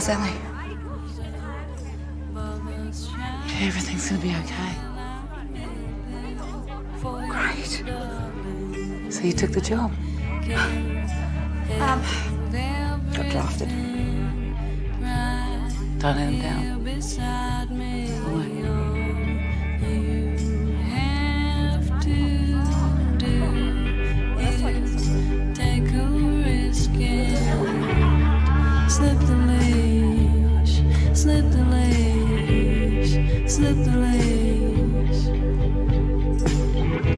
Sally. Everything's gonna be okay. Great. So you took the job? Got drafted. Don't let him down.